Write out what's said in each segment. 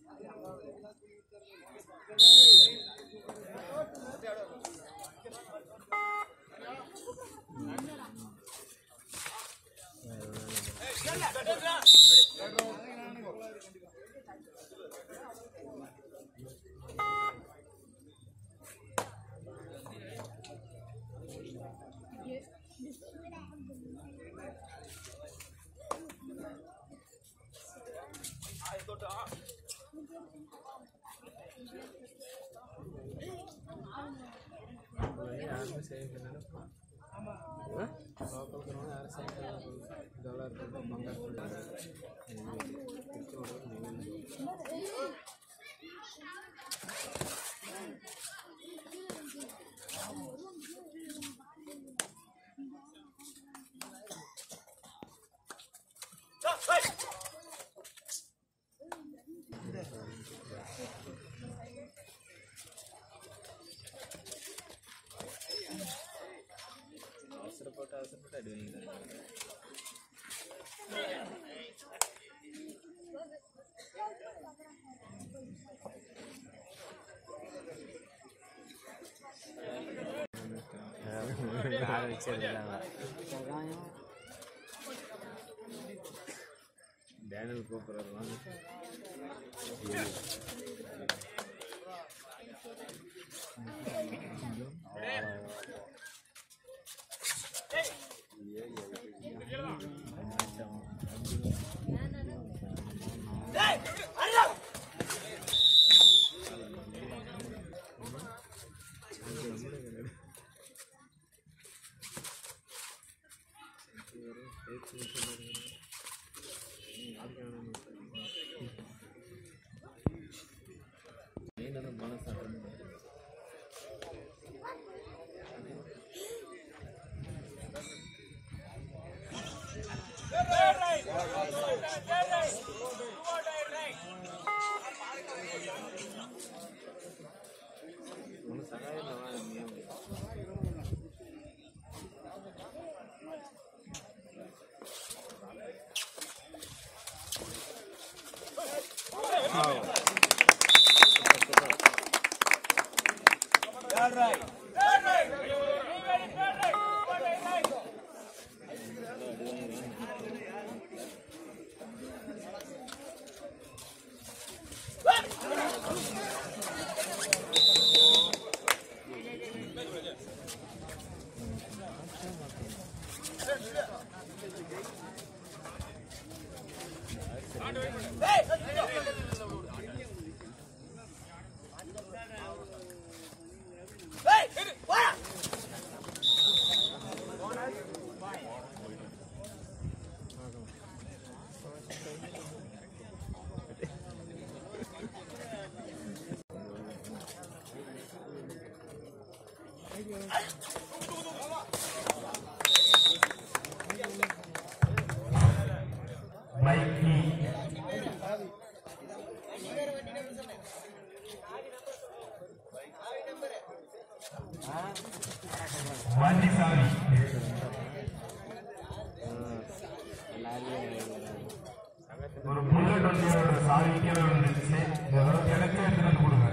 Daniel கூப்பிடுறாரு ஒரு bullet வண்டியோட சாவி கீழே வந்துருச்சு. எனக்கு எடுத்துட்டு வந்து கொடுங்க.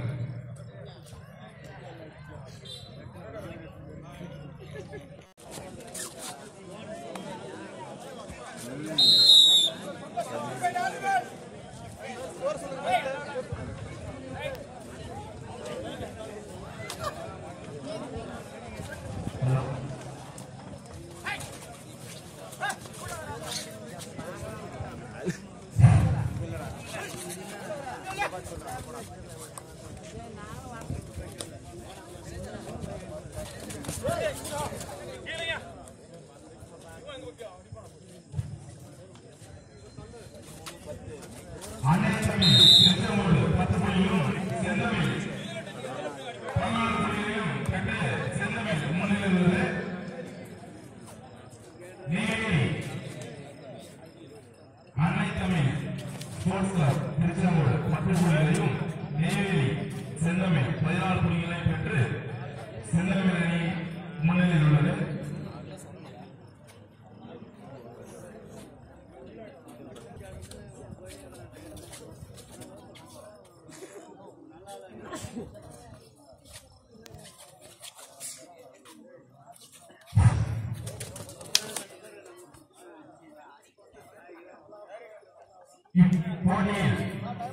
இப்போட்டிக்கு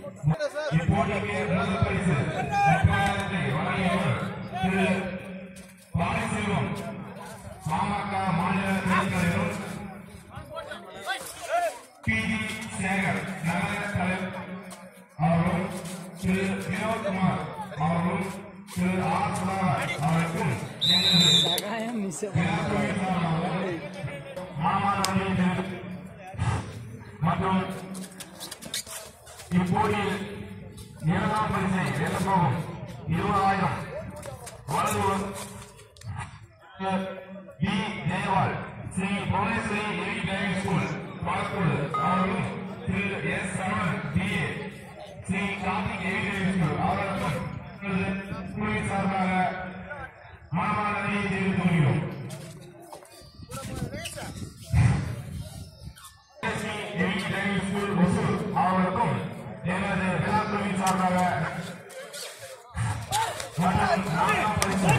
முதல் பரிசு 10,000 வழங்கியவர் திரு பாலசெல்வம் பாமக மாநில தலைவரும் பி.டி. சேகர் நகர தலைவர் அவர்களும் திரு வினோத்குமார் அவர்களும் திரு ஆர். சுதாகர் அவர்களுக்கும் மற்றும் இப்போட்டியில் 7ஆம் பரிசை வெல்லப்போகும் 20,000 வழங்குவோர் பி. ஜெயவால் Sri Bhuvaneswari elite driving school Palacode அவர்களும் திரு S. Saravanan B.A. Sri Karthik elite driving school அவர்களுக்கும் குழுவின் சார்பாக மனமான நன்றியை தெரிவித்துக் கொள்கிறோம். எலிட் டிரைவிங் ஸ்கூல் ஒசூர் அவர்களுக்கும் எனது விழாக்குழுவின் சார்பாக மற்றும் 4ஆம் பரிசு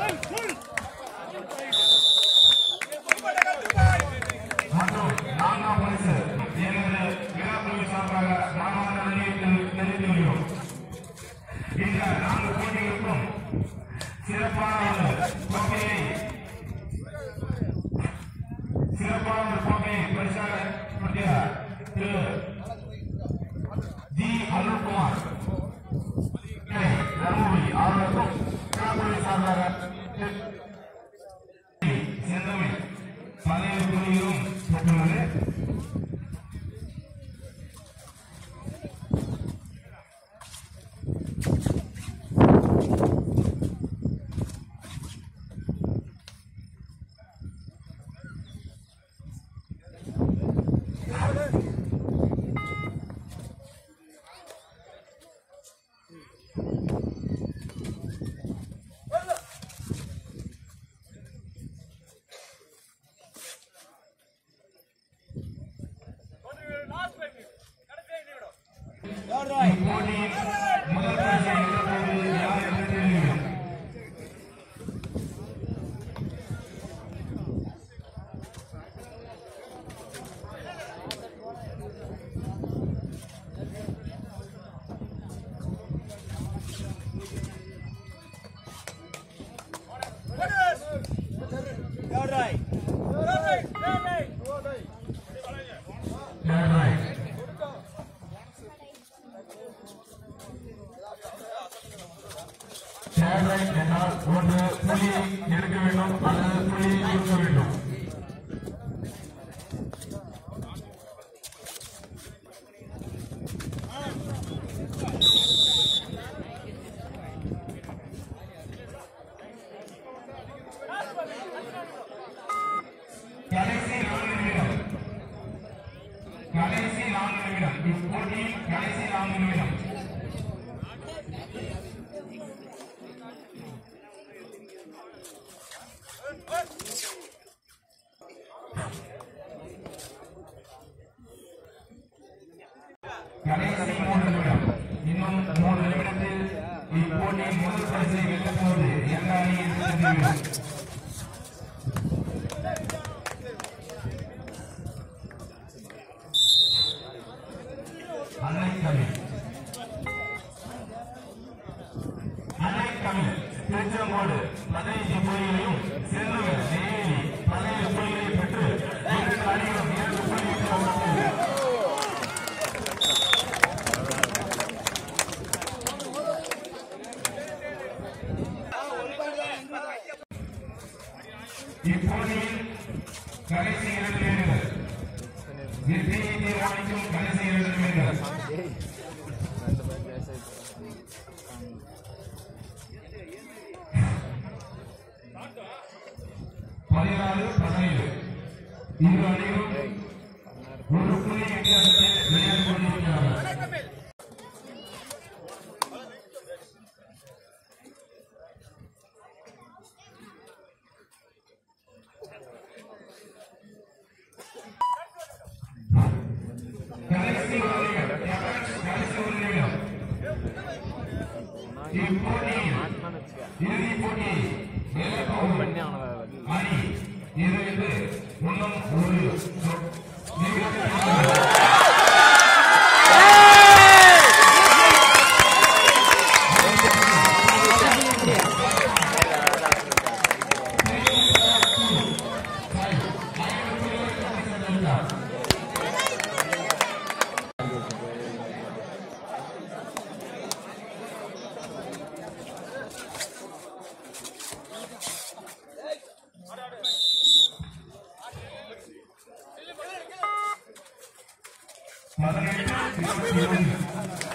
எனது விழாக்குழுவின் சார்பாக மனமான நன்றியை தெரிவித்துக் கொள்கிறோம். இந்த 4 போட்டிகளுக்கும் சிறப்பான ஒரு போட்டியை பரிசாக கொடுத்த திரு ஜி. அருள்குமார் தர்மபுரி அவர்களுக்கும் விழாக்குழுவின் சார்பாக செந்தமிழ் 17 கோடிகளும் பெற்றுள்ளது. இப்போட்டியின் முதல் பரிசை வெல்லப்போவது யார் என்று தெரியும். என்றால் ஒன்று புள்ளியை எடுக்க வேண்டும் அல்லது புள்ளியை கொடுக்க வேண்டும். கடைசி 4 நிமிடம் இப்போட்டியின் கடைசி 4 நிமிடம். கடைசி 3 நிமிடம். இன்னும் 3 நிமிடத்தில் இப்போட்டியின் முதல் பரிசை வெல்லப்போவது எந்த அணி என்று தெரியும். அன்னை தமிழ் திருச்செங்கோடு 15 புள்ளிகளையும் செந்தமிழ் நெய்வேலி 17 புள்ளிகளை பெற்று 2 அணிகளும் 2 புள்ளிகளை இப்போட்டியின் கடைசி 2 நிமிடங்கள். வெற்றியை தீர்மானிக்கும் கடைசி 2 நிமிடங்கள். 16-17 இரு அணிகளும் ஒரு புள்ளி வித்தியாசத்தில் விளையாடிக் கொண்டிருக்கிறார்கள். கடைசி ஒரு நிமிடம். இப்போட்டியில் இறுதிப் போட்டியை அணி இது இன்னும் ஒரு 18-21